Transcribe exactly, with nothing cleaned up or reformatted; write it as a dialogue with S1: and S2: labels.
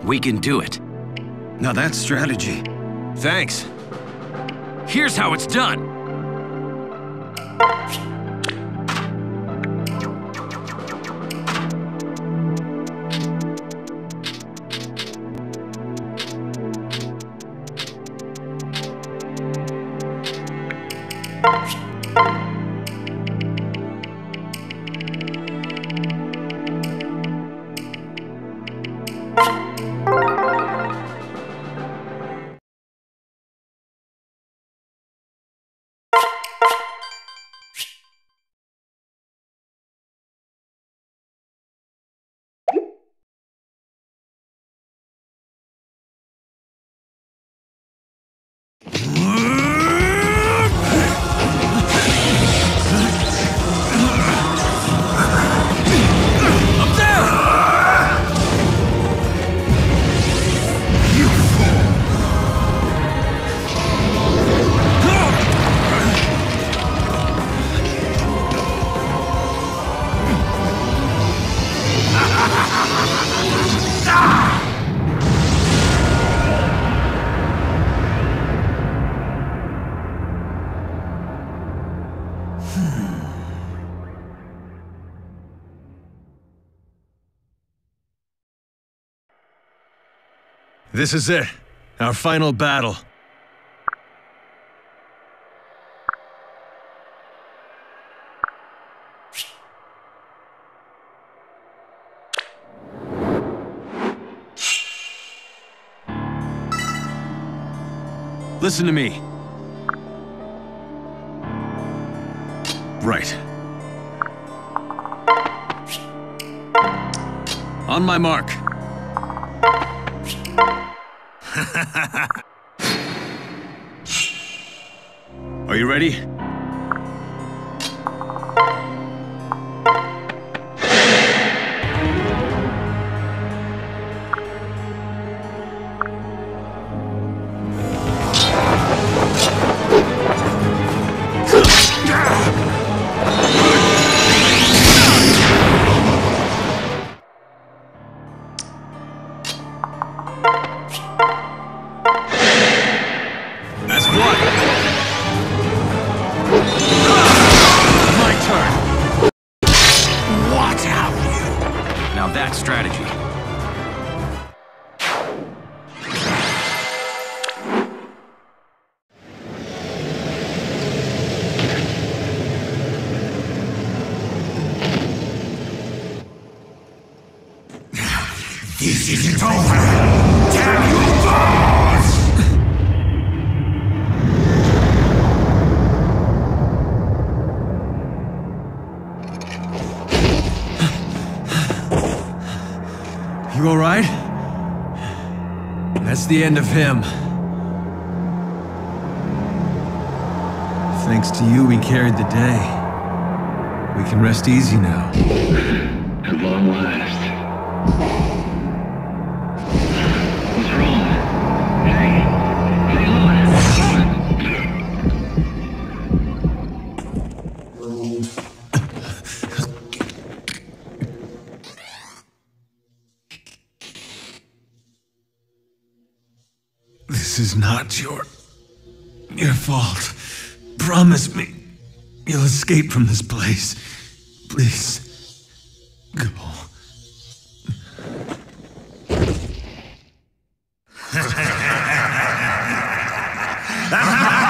S1: We can do it.
S2: Now that's strategy.
S1: Thanks. Here's how it's done.
S2: This is it. Our final battle. Listen to me. Right. On my mark. Are you ready?
S3: This isn't over! Damn you both!
S2: You alright? That's the end of him. Thanks to you, we carried the day. We can rest easy now.
S3: At long last. What's wrong? Hey, hey,
S2: This is not your... your fault. Promise me you'll escape from this place. Please, go.
S3: Ha ha ha!